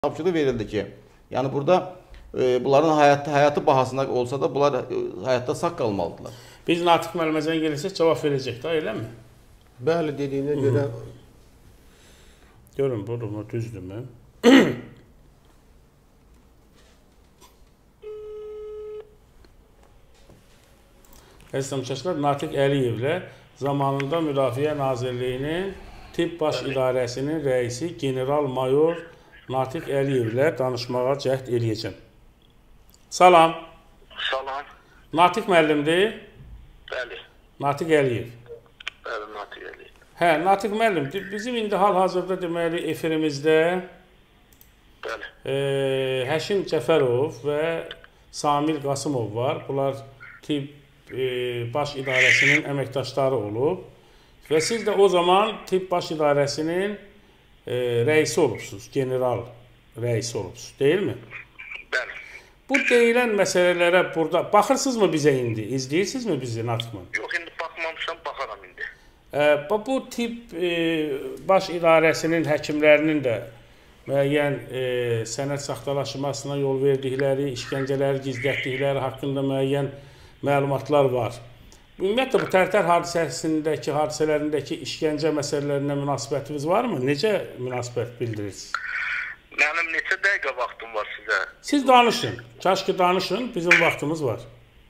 tapşırığı verildi ki, yani burada bunların hayatı bahasına olsa da bunlar hayatta sağ qalmalıdırlar. Biz Natiq müəllimə gelirsək cavab verəcək də, elə mi? Bəli, dediyinə görə görün bunu düzdürmü? Əziz tamaşaçılar, Natiq Əliyevlə zamanında Müdafiə Nazirliyinin Tibb Baş İdarəsinin rəisi general-mayor Natiq Əliyevlə danışmağa cəhd eləyəcəm. Salam. Salam. Natiq müəllimdir? Bəli. Natiq Əliyev. Bəli, Natiq Əliyev. Hə, Natiq müəllim, bizim indi hal-hazırda deməli efirimizdə Həşim Cəfərov və Samir Qasımov var. Bunlar Tibb Baş İdarəsinin əməkdaşları olub və siz də o zaman Tibb Baş İdarəsinin rəisi olubsunuz, general rəisi olubsunuz, deyilmi? Bəli. Bu deyilən məsələlərə burada baxırsınızmı bizə indi? İzləyirsinizmi bizi, Natiq müəllim? Yox, indi baxmamışam, baxaram indi. Bu Tibb Baş İdarəsinin həkimlərinin də müəyyən sənəd saxtalaşmasına yol verdikləri, işgəncələri gizlətdikləri haqqında müəyyən məlumatlar var. Ümumiyyətlə, bu Tərtər hadisələrindəki işgəncə məsələlərinə münasibətiniz varmı? Necə münasibət bildirirsiniz? Mənim neçə dəqiqə vaxtım var sizə? Siz danışın. Kaş ki danışın, bizim vaxtımız var.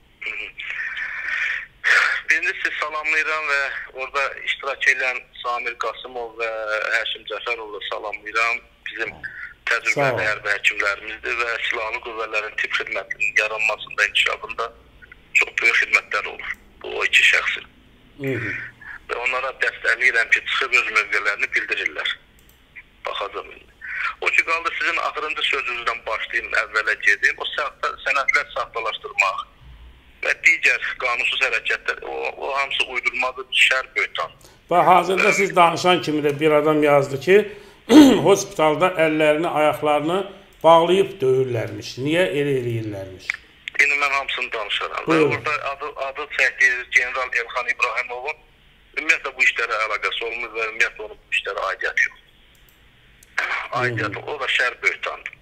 Birinci sizi salamlayıram və orada iştirak edən Samir Qasımov və Həşim Cəfərovla salamlayıram. Bizim təcrübəli hərbi həkimlərimizdir və silahlı qüvvələrin tibb xidmətinin yaranmasında, inkişafında çox böyük xidmətlər olur bu o iki şəxsin. Və onlara dəstəkləyirəm ki, çıxıb öz mövqələrini bildirirlər. Baxacam indi. O ki, qaldı sizin axırıncı sözünüzdən başlayayım, əvvələ gedim. O sənədlər saxtalaşdırmaq və digər qanunsuz hərəkətlər, o hamısı uydurmadır, şər böhtan. Bax, hazırda siz danışan kimi də bir adam yazdı ki, hospitalda əllərini, ayaqlarını bağlayıb döyürlərmiş. Niyə elə eləyirlərmiş? İndi mən hamısını danışaram. Və orada adı çəkdiyi General Elxan İbrahimovun ümumiyyətlə bu işlərə əlaqəsi olmur və ümumiyyətlə onun bu işlərə aidiyyəti yox. Aidiyyəti, o da şər böhtandır.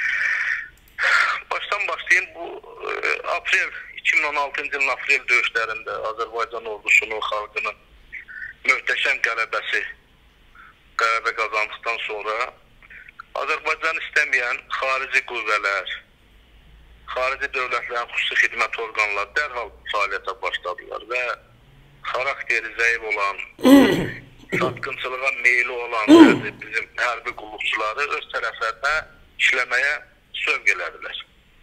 Başdan başlayayım, bu 2016-cı ilin aprel döyüşlərində Azərbaycan ordusunun, xalqının möhtəşəm qələbə qazandıqdan sonra Azərbaycan istəməyən xarici qüvvələr, xarici dövlətlərin xüsusi xidmət orqanları dərhal fəaliyyətə başladılar və xarakteri zəif olan, satqınçılığa meyli olan bizim hərbi qulluqçuları öz tərəflərinə işləməyə sövq elədilər.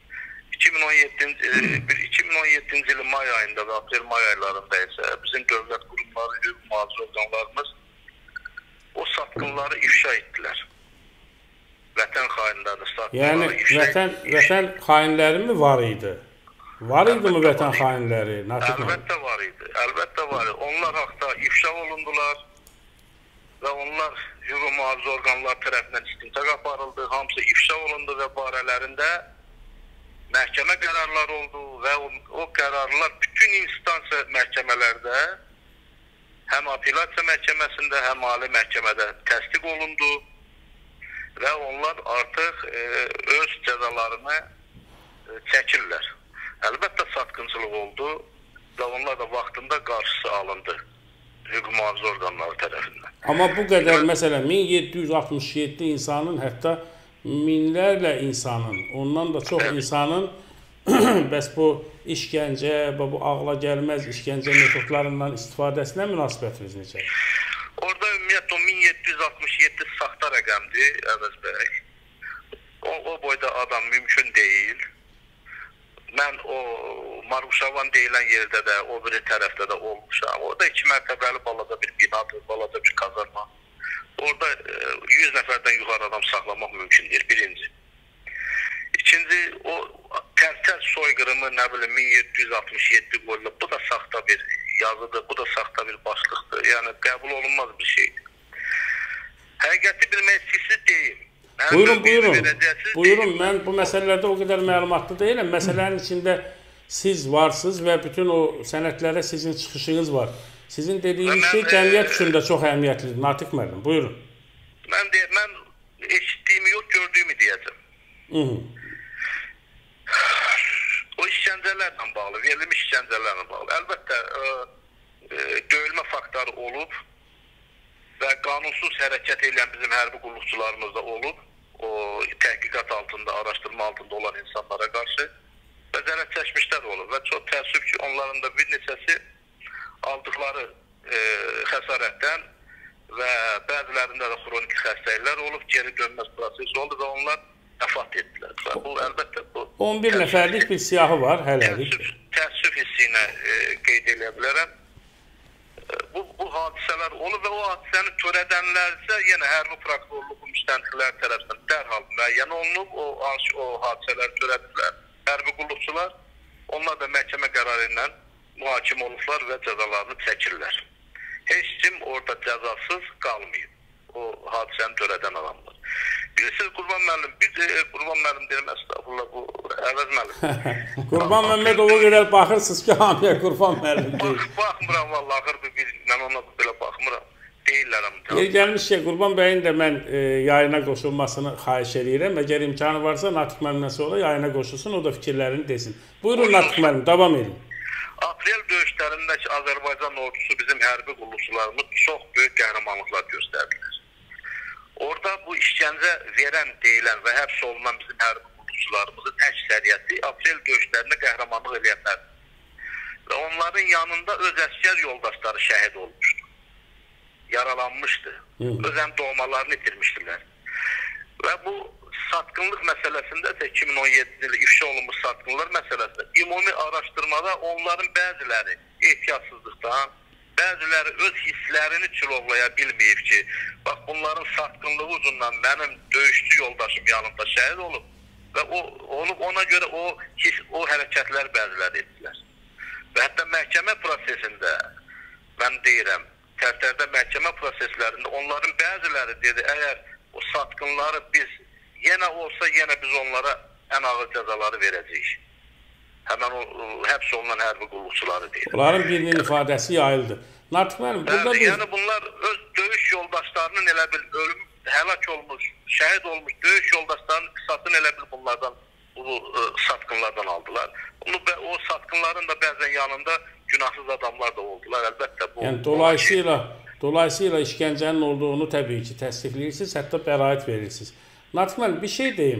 2017-ci ilin may ayında və aprel-may aylarında isə bizim dövlət qurumları, hüquq mühafizə orqanlarımız o satqınları ifşa etdilər. Vətən xainləri, satqınları ifşa etdilər. Yəni, vətən xainləri mi var idi? Var idi mi vətən xainləri? Əlbəttə var idi, əlbəttə var idi. Onlar haqda ifşa olundular və onlar hüquq mühafizə orqanları tərəfindən istintaq aparıldı, hamısı ifşa olundu və barələrində məhkəmə qərarları oldu və o qərarlar bütün instansiya məhkəmələrdə, həm apellyasiya məhkəməsində, həm ali məhkəmədə təsdiq olundu və onlar artıq öz cəzalarını çəkirlər. Əlbəttə satqınçılıq oldu və onlar da vaxtında qarşısı alındı hüquq mühafizə orqanları tərəfindən. Amma bu qədər, məsələn, 1767 insanın, hətta minlərlə insanın, ondan da çox insanın bəs bu işgəncə, bu ağla gəlməz işgəncə metodlarından istifadəsinə münasibətiniz necə? Orada ümumiyyətlə o 1767 saxta rəqəmdir, Əvəz bəy. O boyda adam mümkün deyil. Mən o Maruşavan deyilən yerdə də, o biri tərəfdə də olmuşam. Orada 2 mərtəbəli balaca bir binadır, balaca bir kazarma. Orada 100 nəfərdən yuxarı adam saxlamaq mümkün deyil, birinci. İkinci, o Tərtər soyqırımı, nə bilim, 1767 qoyulub, bu da saxta bir yazıdır, bu da saxta bir başlıqdır. Yəni, qəbul olunmaz bir şeydir. Həqiqəti bilmək istəyirsiniz deyim. Buyurun, mən bu məsələlərdə o qədər məlumatlı deyiləm. Məsələnin içində siz varsınız və bütün o sənədlərə sizin çıxışınız var. Sizin dediyiniz şey cəmiyyət üçün də çox əhəmiyyətlidir, Natiq müəllim. Buyurun. Mən eşitdiyimi yox, gördüyümü deyəcəm. O işgəncələrlə bağlı, verilmiş işgəncələrlə bağlı. Əlbəttə, döyülmə faktoru olub və qanunsuz hərəkət edən bizim hərbi qulluqçularımız da olub. O təhqiqat altında, araşdırma altında olan insanlara qarşı və zərər çəkmişlər olub. Və çox təəssüf ki, onların da bir neçəsi aldıqları xəsarətdən və bəzilərində də xronik xəstəliklər olub, geri dönməz prosesi oldu və onlar vəfat etdilər. Bu, əlbəttə, bu 11 nəfərlik bir siyahı var hələlik. Təəssüf hissi ilə qeyd edə bilərəm. Bu hadisələr olub və o hadisəni törədənlərsə yenə hərbi prokurorluğun müstəntiqləri tərəfindən dərhal müəyyən olunub. O hadisələri törədilər hərbi qulluqçular. Onlar da məhkəmə qərarı ilə mühakimə olublar və cəzalarını çəkirlər. Heç kim orada cəzasız qalmayıb. O hadisəni törədən adamlar. Bilirsiniz Qurban müəllim, Qurban müəllim deyirəm, əstəğfurullah, bu Əvəz müəllim. Qurban Məmmədova qədər baxırsınız ki, hamiyə Qurban müəllim deyil. Baxmıram vallahi, axır mən ona belə baxmıram. Deyirlərəm. Yer gəlmiş ki, Qurban bəyin də mən yayına qoşulmasını xahiş edirəm. Əgər imkanı varsa, Natiq müəllimdən sonra yayına qoşulsun, o da fikirlərini desin. Buyurun Natiq müəllim, davam edin. Aprel döyüşlərindəki Azərbaycan ordusu bizim hərbi qulluqçularımız çox böyük qəhrəmanlıqlar göstərdilər. Orada bu işgəncə verən, deyilən və həbs olunan bizim hərbi qulluqçularımızın əksəriyyəti Aprel döyüşlərində qəhrəmanlıq edənlər və onların yanında öz əsgər yoldaşları şəhid olmuşdu, yaralanmışdı, öz doğmalarını itirmişdilər. Və bu satqınlıq məsələsində isə 2017 ili ifşa olunmuş satqınlar məsələsində ümumi araşdırmada onların bəziləri ehtiyatsızlıqdan, bəziləri öz hisslərini çilovlaya bilməyib ki, bax bunların satqınlığı ucundan mənim döyüşçü yoldaşım yanımda şəhid olub və ona görə o hərəkətlər bəziləri etdilər. Və hətta məhkəmə prosesində, mən deyirəm, Tərtərdə məhkəmə proseslərində onların bəziləri dedi, əgər o satqınları biz yenə olsa, yenə biz onlara ən ağır cəzaları verəcəyik. Həmən o həbs olunan hərbi qulluqçuları deyir. Onların birinin ifadəsi yayıldı. Natiq müəllim, burada bir... Yəni bunlar öz döyüş yoldaşlarının elə bil ölüm, həlak olmuş, şəhid olmuş döyüş yoldaşlarının qisasını elə bil bunlardan, bu satqınlardan aldılar. O satqınların da bəzən yanında günahsız adamlar da oldular, əlbəttə. Yəni dolayısıyla işgəncənin olduğunu təbii ki təsdiqləyirsiniz, hətta bəraət verirsiniz. Natiq müəllim, bir şey deyim.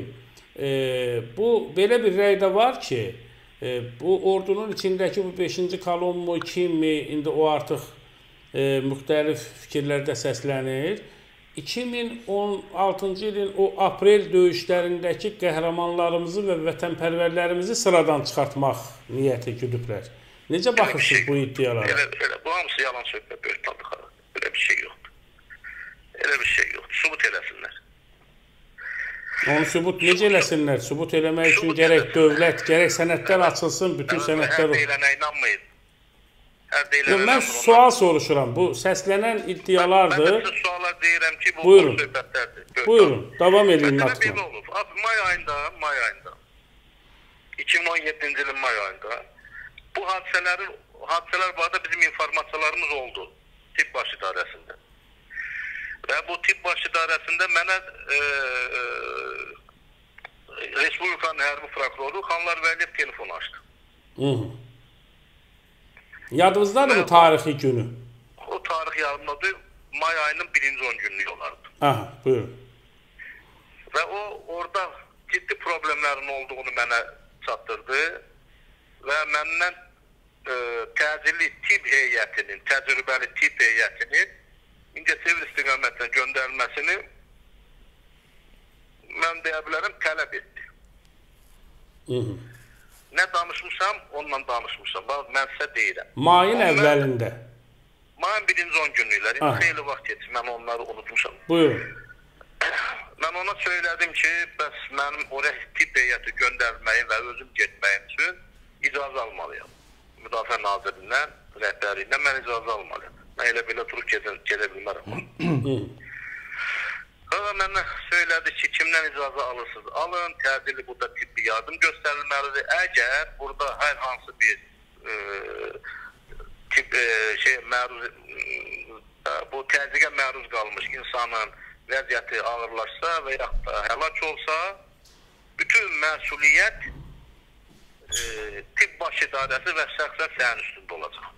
Bu belə bir rəy də var ki, bu ordunun içindəki bu 5-ci kolon mu, kimmi, indi o artıq müxtəlif fikirlərdə səslənir. 2016-cı ilin o aprel döyüşlərindəki qəhrəmanlarımızı və vətənpərvərlərimizi sıradan çıxartmaq niyyəti güdüblər. Necə baxırsınız bu iddialara? Bu hamısı yalan söhbət, böhtanlıq. Belə bir şey yoxdur. Elə bir şey yoxdur. Subut eləsinlər. Onu sübut necə eləsinlər? Sübut eləmək üçün gərək dövlət, gərək sənədlər açılsın, bütün sənədlər... Hər deyilənə inanmayın. Mən sual soruşuram. Bu səslənən iddialardır. Mən sizə suallar deyirəm ki, bu söhbətlərdir. Buyurun, davam edin Natiq müəllim. Belə olub. May ayında, 2017-ci ilin may ayında bu hadisələr barədə bizim informasiyalarımız oldu tibb baş idarəsində. Və bu tibb baş idarəsində mənə Respublikanın hərbi prokuroru Xanlar Vəliyev telefon açdı. Yadınızdadır bu tarixi günü? O tarix yarımdadır, may ayının 1-ci 10 günlük olardı. Aha, buyurun. Və o orada ciddi problemlərin olduğunu mənə çatdırdı və məndən təcili tibb heyətinin, təcrübəli tibb heyətinin İngəsevir istiqamətdən göndərilməsini mən deyə bilərəm tələb etdi. Nə danışmışam, onunla danışmışam. Mən sizə deyirəm. Mayın əvvəlində. Mayın 1-ci 10 günlükləri. Xeyli vaxt geçsin, mən onları unutmuşam. Buyurun. Mən ona söylədim ki, bəs mənim oraya tibb heyəti göndərilməyim və özüm getməyim üçün icazə almalıyam. Müdafiə Nazirliyindən, rəhbərliyindən mən icazə almalıyam. Mən elə belə durub gedə bilmərəm. Mənə söylədi ki, kimdən icazə alırsınız? Alın, tədili burada tibbi yardım göstərilməlidir. Əgər burada hər hansı bir bu təzyiqə məruz qalmış insanın vəziyyəti ağırlaşsa və yaxud da həlak olsa, bütün məsuliyyət tibb baş idarəsi və şəxsən sənin üstündə olacaq.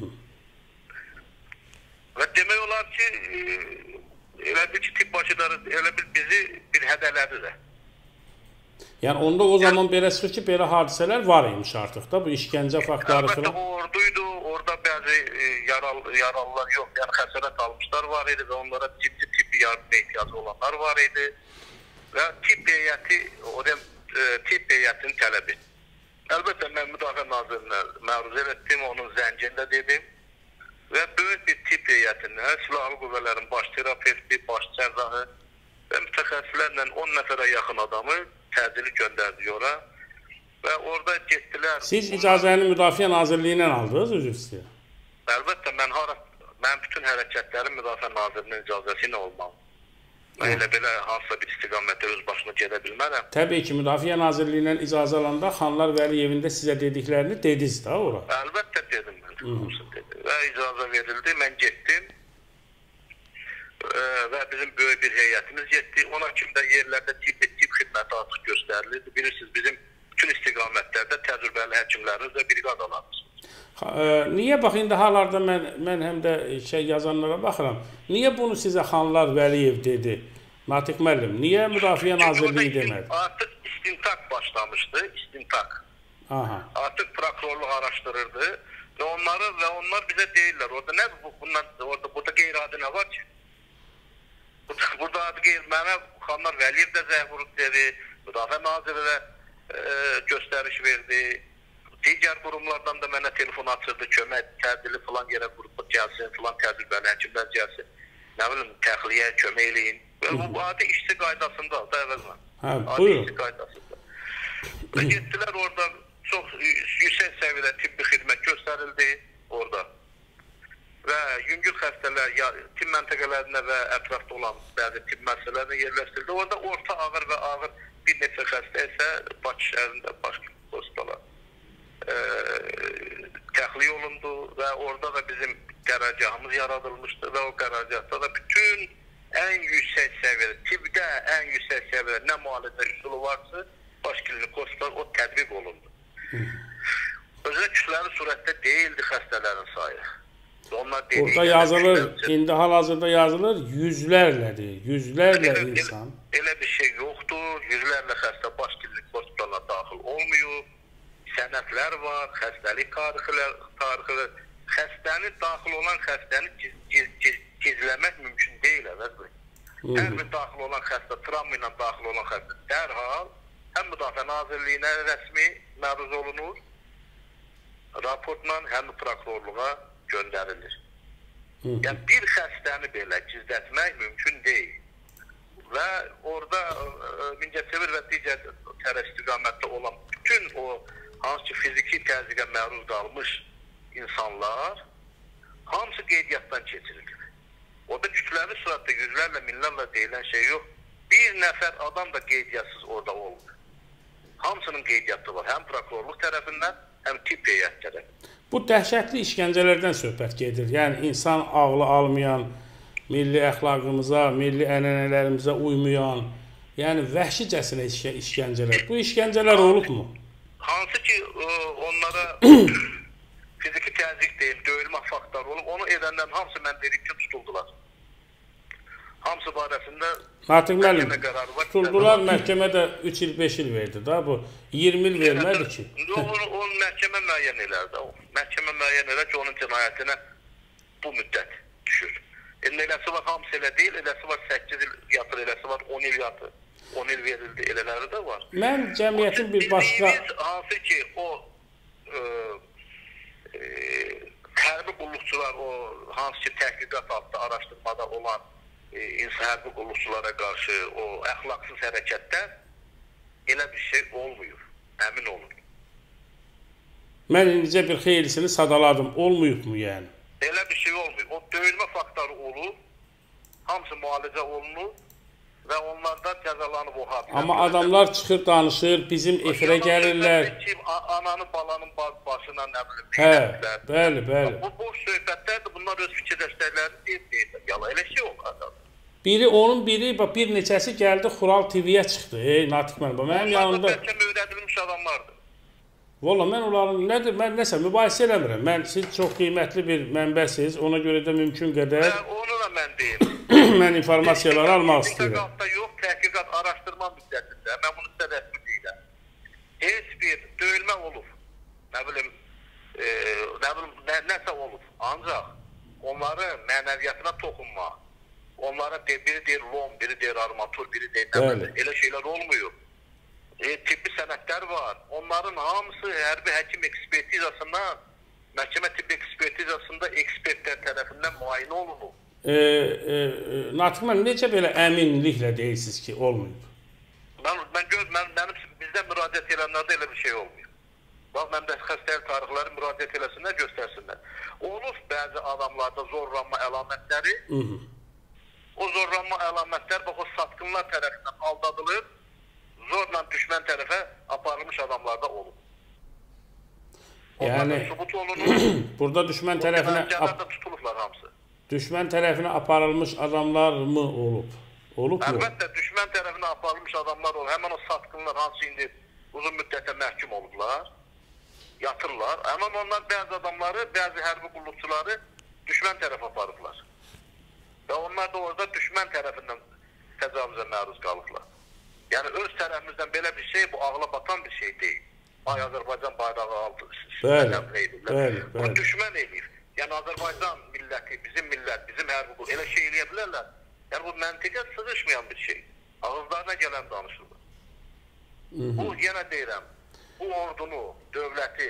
Və demək olar ki, elə bil ki, tibb baş idarəsi elə bil bizi bir hədələdi də. Yəni onda o zaman belə çıxır ki, belə hadisələr var imiş artıq da, bu işgəncə faktları Əlbəttə, filan. o orduydu, orada bəzi yaralılar yox, yəni xəsarət almışlar var idi və onlara ciddi tibbi yardıma ehtiyacı olanlar var idi. Və tibb heyətinin tələbi. Əlbəttə, mən Müdafiə Nazirinə məruz etdim, onun zəncində dedim. Və böyük bir tibb heyətindən silahlı qüvvələrin baş terapevti, baş cərrahı və mütəxəssislərlə 10 nəfərə yaxın adamı təcili göndərdi ora. Və orada getdilər. Siz icazəni Müdafiə Nazirliyindən aldınız, üzr istəyirəm. Əlbəttə, mən bütün hərəkətlərim Müdafiə Nazirinin icazəsi ilə olmalı. Mən elə belə hansısa bir istiqamətdə öz başına gedə bilmərəm. Təbii ki, Müdafiə Nazirliyindən icazə alanda Xanlar Vəliyevində sizə dediklərini dediniz də ora. Əlbəttə dedim mən. Və icazə verildi, mən getdim. Və bizim böyük bir heyətimiz getdi. Ona kimi də yerlərdə tibb xidməti artıq göstərilirdi. Bilirsiniz, bizim bütün istiqamətlərdə təcrübəli həkimlərimiz və briqadalarımız. Niyə bax, indi hal-hazırda mən həm də yazanlara baxıram. Niyə bunu sizə Xanlar Vəliyev dedi? Natiq müəllim, niyə Müdafiə Nazirliyi demədi? Artıq istintaq başlamışdı, istintaq. Artıq prokurorluq araşdırırdı və onlar bizə deyirlər, orada nə burada qeyri-adi nə var ki? Burada adı mənə Xanlar Vəliyev də zəh vurub dedi, Müdafiə Naziri də göstəriş verdi. Digər qurumlardan da mənə telefon açırdı, kömək, tədbirli filan yerə qrupa gəlsin, filan təcrübəli həkimlər gəlsin. Nə bilim, təxliyə, kömək eləyin. Bu adi işçi qaydasında da əvəzmən. Adi işçi qaydasında. Və getdilər orada çox yüksək səviyyədə tibbi xidmət göstərildi orada. Və yüngül xəstələr tibb məntəqələrinə və ətrafda olan bəzi tibb məsələlərinə yerləşdirildi. Orada orta ağır və ağır bir neçə xəstə isə Bakı şəhərində başqa hospitala təxliyə olundu və orada da bizim qərargahımız yaradılmışdı və o qərargahda da bütün ən yüksək səviyyədə, tibbdə ən yüksək səviyyədə nə müalicə üsulu varsa, baş klinik hospital o tətbiq olundu. Özlə kütləvi surətdə deyildi xəstələrin sayı. Orada yazılır, indi hal-hazırda yazılır, yüzlərlə insan. Elə bir şey yoxdur, yüzlərlə xəstə baş klinik hospitalına daxil olmuyor. Sənədlər var, xəstəlik tarixi, daxil olan xəstəni gizləmək mümkün deyil, əvəzdir. Hər bir daxil olan xəstə, travma ilə daxil olan xəstə dərhal həm Müdafiə Nazirliyinə rəsmi məruz olunur, raportla həm prokurorluğa göndərilir. Yəni, bir xəstəni belə gizlətmək mümkün deyil. Və orada Mingəçevir və digər tərəf istiqamətdə olan bütün o hansı ki fiziki təzyiqə məruz qalmış insanlar hamısı qeydiyyatdan keçirilir. Orada kütləvi surətdə yüzlərlə, minlərlə deyilən şey yox. Bir nəfər adam da qeydiyyətsiz orada olmur. Hamısının qeydiyyatı var. Həm prokurorluq tərəfindən, həm tibb heyət tərəfindən. Bu dəhşətli işgəncələrdən söhbət gedir. Yəni, insan ağlı almayan, milli əxlaqımıza, milli ənənələrimizə uymayan, yəni vəhşicəsinə işgəncələr. Bu işgəncələr olubmu? Hansı ki, onlara fiziki təzyiq deyil, döyülmə faktları olub, onu edəndən hamısı mən dedim ki, tutuldular. Hamısı barəsində Natiq müəllim, tutuldular, məhkəmə də 3 il, 5 il verdi da, bu 20 il vermədi ki. Onu məhkəmə müəyyən elərdi. Məhkəmə müəyyən elər ki, onun cinayətinə bu müddət düşür. Eləsi var, hamısı elə deyil, eləsi var 8 il yatır, eləsi var 10 il yatır. 10 il verildi, elələri də var. Mən cəmiyyətin bir başqa... Hansı ki, o hərbi qulluqçular, o hansı ki, təhqiqat altında araşdırmada olan hərbi qulluqçulara qarşı o əxlaqsız hərəkətlər elə bir şey olmuyor, əmin olun. Mən indicə bir xeylisini sadaladım, olmuyub mu yəni? Elə bir şey olmuyor. O döyülmə faktları olur, hamısı müalicə olunur və onlardan cəzalanıb o hadisələr. Amma adamlar çıxır, danışır, bizim efirə gəlirlər. Ananın, balanın başına nə bilim. Bəli. Bu boş söhbətlərdir, bunlar öz fikirləşdiklərini deyirlər. Yala, elə şey olmaz. Onun biri bir neçəsi gəldi Xural TV-yə çıxdı. Natiq müəllim, mənim yanımda. Bəlkə öyrədilmiş adamlardır. Valla mən onların nədir? Mən nəsə mübahisə eləmirəm. Siz çox qiymətli bir mənbəsiz. Ona görə də mümkün qədər Onu da mən deyim. mən informasiyaları almaq istəyirəm. İntaqatda yox, təhqiqat araşdırma müddətində. Mən bunu sizə rəsmi deyirəm. Heç bir döyülmə olub. Nə bilim, nəsə olub. Ancaq onların mənəviyyatına toxunmaq, onlara biri deyir lom, biri deyir armatur, biri deyir nəsə. Elə şeylər olmuyor. Tibbi sənədlər var. Onların hamısı hərbi həkim ekspertizasından, məhkəmə tibbi ekspertizasında ekspertlər tərəfindən müayinə olunur. Natiq müəllim, necə belə əminliklə deyirsiniz ki, olmayıb? Mənim bizdə müraciət edənlərdə elə bir şey olmuyor. Bax, məndə xəstəlik tarixləri müraciət eləsinlər, göstərsinlər. Olur bəzi adamlarda zorlanma əlamətləri. O zorlanma əlamətlər, bax, o satqınlar tərəfindən aldadılır. Zorla düşmən tərəfə aparılmış adamlarda olur. Yəni, burada düşmən tərəfinə aparılmış adamlar mı olub? Olub mu? Əlbəttə, düşmən tərəfinə aparılmış adamlar olur. Həmən o satqınlar hansı indi uzun müddətə məhkum olublar, yatırlar. Həmən onlar bəzi adamları, bəzi hərbi qulluqçuları düşmən tərəfə aparıblar. Və onlar da orada düşmən tərəfindən təcavüzə məruz qalıblar. Yəni, öz tərəfimizdən belə bir şey, bu ağla batan bir şey deyil. Azərbaycan bayrağı aldı. Bəli. Bunu düşmən eləyir. Yəni, Azərbaycan milləti, bizim millət, bizim hərbi qulluq elə şey eləyə bilərlər. Yəni, bu məntiqə sığışmayan bir şey. Ağızlarına gələn danışılır. Bu, yenə deyirəm, bu ordunu, dövləti,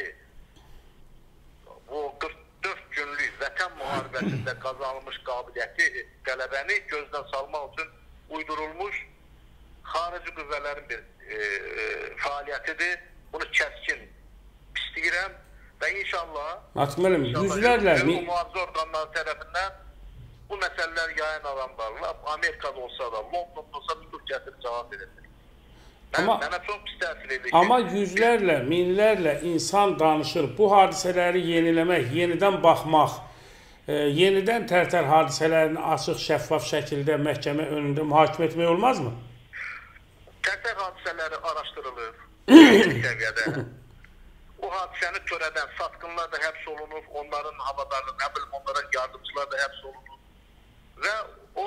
bu 44 günlük vətən müharibəsində qazanılmış qabiliyyəti, qələbəni gözdən salmaq üçün uydurulmuş xarici qüvvələrin bir fəaliyyətidir. Bunu kəskin istəyirəm və inşallah yüzlərlə mühafizə orqanları tərəfindən bu məsələlər yayan adamlarla Amerikada olsa da, Londonda olsa tutub gətirib cavab verilir. Mənə çox pis təsir edir ki... Amma yüzlərlə, minlərlə insan danışır. Bu hadisələri yeniləmək, yenidən baxmaq, yenidən Tərtər hadisələrini açıq, şəffaf şəkildə məhkəmə önündə mühakimə etmək olmazmı? Tərtər hadisələri araşdırılır səviyyədə. O hadisəni törədən satqınlar da həbs olunur, onların havadarlı, nə bilim, onlara yardımcılar da həbs olunur. Və o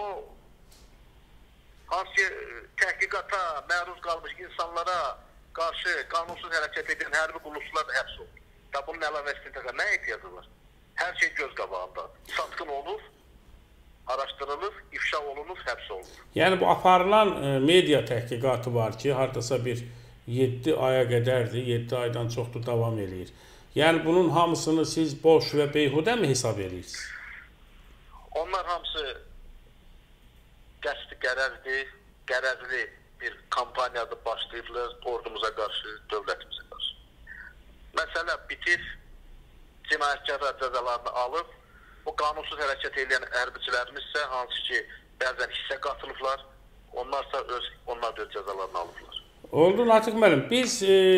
hansı təhqiqata məruz qalmış insanlara qarşı qanunsuz hərəkət edən hərbi qulluqçular da həbs olunur. Da bunun əlavə istintaqa nə ehtiyacı var? Hər şey göz qabağında. Satqın olur, araşdırılır, ifşa olunur, həbs olunur. Yəni bu aparılan media təhqiqatı var ki, hardasa bir 7 aya qədərdir, 7 aydan çoxdur davam edir. Yəni bunun hamısını siz boş və beyhudə mi hesab edirsiniz? Onlar hamısı qəsdi qərəzli bir kampaniyadır başlayıblar ordumuza qarşı, dövlətimizə qarşı. Məsələ bitir, cinayətkarlar cəzalarını alıb, o qanunsuz hərəkət edən hərbiçilərimiz isə hansı ki, bəzən hissə qatılıblar, onlar da öz cəzalarını alıblar. Oldu, Natiq müəllim. Biz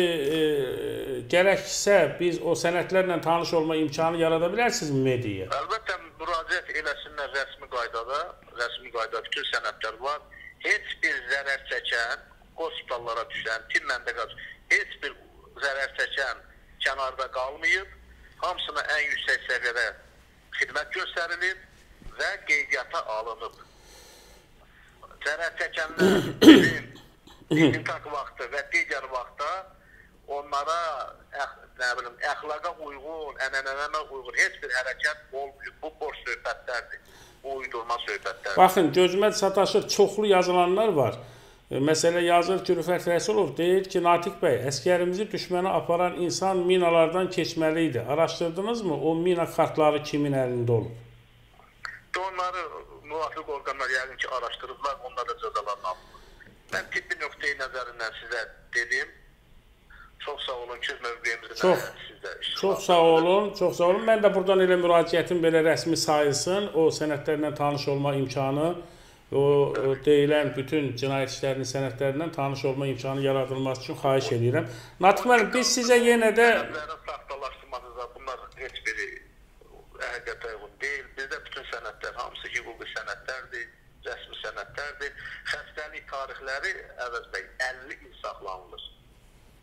gərəksə biz o sənədlərlə tanış olma imkanı yarada bilərsinizmi mediaya? Əlbəttə, müraciət eləsinlər rəsmi qaydada bütün sənədlər var. Heç bir zərər çəkən, hospitallara düşən, tibb məntəqəsi, heç bir zərər çəkən kənarda qalmayıb, hamısına ən yüksək səviyyədə xidmət göstərilib və qeydiyyata alınıb. Zərər çəkənlər İntaq vaxtı və digər vaxtda onlara əxlaqa uyğun, ənənələrə uyğun heç bir hərəkət olmuyor. Bu boş söhbətlərdir, bu uydurma söhbətlərdir. Baxın, gözümə sataşır, çoxlu yazılanlar var. Məsələ yazır ki, Rüfət Rəsulov deyir ki, Natiq bəy, əskərimizi düşmənə aparan insan minalardan keçməli idi. Araşdırdınız mı? O mina kartları kimin əlində olub? Onları müvafiq orqanlar yəqin ki, araşdırıblar, onlar da cəzalarını alırlar. Mən tibbi nöqteyi nəzərindən sizə dedim. Çox sağ olun ki, mövqeyimizin sizdə iştirak. Çox sağ olun. Mən də buradan elə müraciətim belə rəsmi sayılsın. O sənədlərlə tanış olma imkanı, o deyilən bütün cinayət işlərinin sənədlərindən tanış olma imkanı yaradılması üçün xahiş edirəm. Natiq müəllim, biz sizə yenə də... Sənədlərin saxtalaşdırmasında bunlar heç biri həqiqətə uyğun deyil. Bizdə bütün sənədlər, hamısı hüquqi sənədlərdir, rəsmi sənədlər.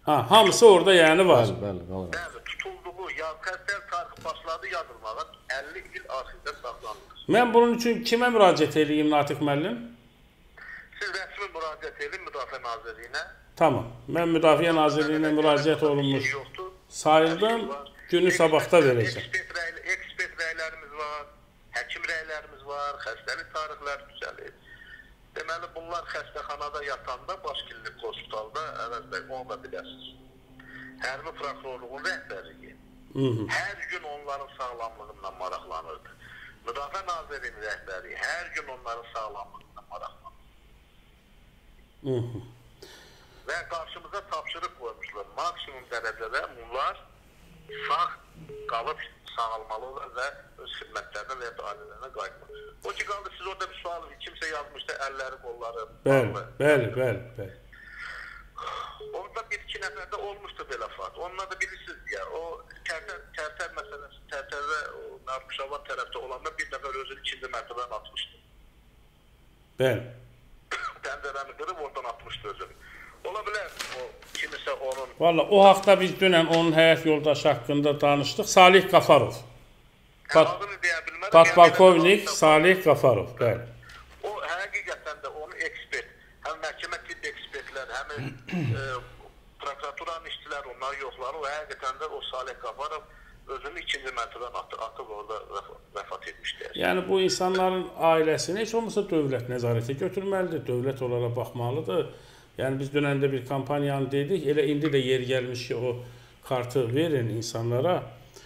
Ha, hamısı orada yəni var. Bəli, qalır. Bəli, tutulduğu xəstəlik tarixi başladı yazılmağa 50 il arxivdə saxlanılır. Mən bunun üçün kimə müraciət edeyim Natiq müəllim? Siz rəsmi müraciət edin Müdafiə Nazirliyinə. Tamam. Mən Müdafiə Nazirliyinə müraciət olunmuş sayıldım. Günü sabahda verəcəm. Ekspert rəylərimiz var, həkim rəylərimiz var, xəstəlik tarixləri düzəlir. Deməli, bunlar xəstəxanada yatanda, baş klinik hospitalda, Əvəz bəy, onu da biləsiniz. Hərbi prokurorluğun rəhbərliyi hər gün onların sağlamlığından maraqlanırdı. Müdafiə Nazirliyinin rəhbərliyi hər gün onların sağlamlığından maraqlanırdı. Və qarşımıza tapşırıq qoymuşlar. Maksimum dərəcədə bunlar sağ qalıb sağalmalılar və öz xidmətlərinə və ya da ailələrinə qayıtmalı. O ki qaldı, siz orada bir sual kimsə yazmışdı, əlləri, qolları. Bəli. Orada bir-iki nəfərdə olmuşdu belə fakt. Onlar da bilirsiniz ya, o tərtər məsələsi, tərtərdə Narxuşaban tərəfdə olanda bir nəfər özünü ikinci mərtəbədən atmışdı. Bəli. Pəncərəni qırıb oradan atmışdı özünü. Ola bilər o kimisə onun... Valla o haqda biz dünən onun həyat yoldaşı haqqında danışdıq. Salih Qafarov. Adını deyə bilmərəm. Podpolkovnik Salih Qafarov. Bəli. O həqiqətən də onu ekspert, həm məhkəmə tibb ekspertlər, həm prokuraturanın işçiləri onları yoxlar. O həqiqətən də o Salih Qafarov özünü ikinci mərtəbədən atıb orada vəfat etmişdir. Yəni bu insanların ailəsini heç olmasa dövlət nəzarətə götürməlidir, dövlət onlara baxmalıdır. Yəni biz dönəndə bir kampaniyanı dedik, elə indi də yer gəlmiş ki, o kartı verin insanlara.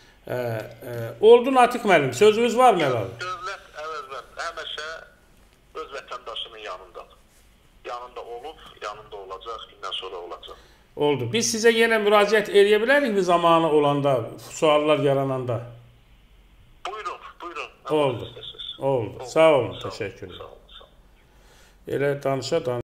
Oldu Natiq müəllim, sözünüz var mı əlavə? Dövlət həmişə öz vətəndaşının yanındadır. Yanında olub, yanında olacaq, indən sonra olacaq. Oldu. Biz sizə yenə müraciət edə bilərik mi zamanı olanda, suallar yarananda? Buyurun. Oldu. Sağ olun, təşəkkür ederim. Elə danışa